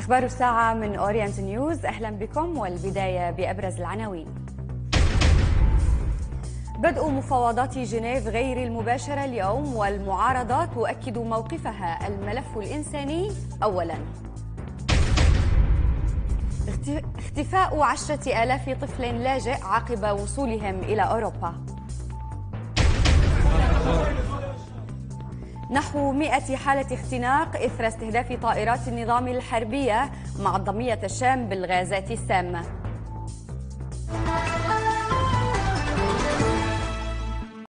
أخبار الساعة من أورينت نيوز، أهلا بكم والبداية بأبرز العناوين. بدء مفاوضات جنيف غير المباشرة اليوم، والمعارضة تؤكد موقفها الملف الإنساني أولا. اختفاء 10,000 طفل لاجئ عقب وصولهم إلى أوروبا. نحو 100 حالة اختناق إثر استهداف طائرات النظام الحربية معظمية الشام بالغازات السامة.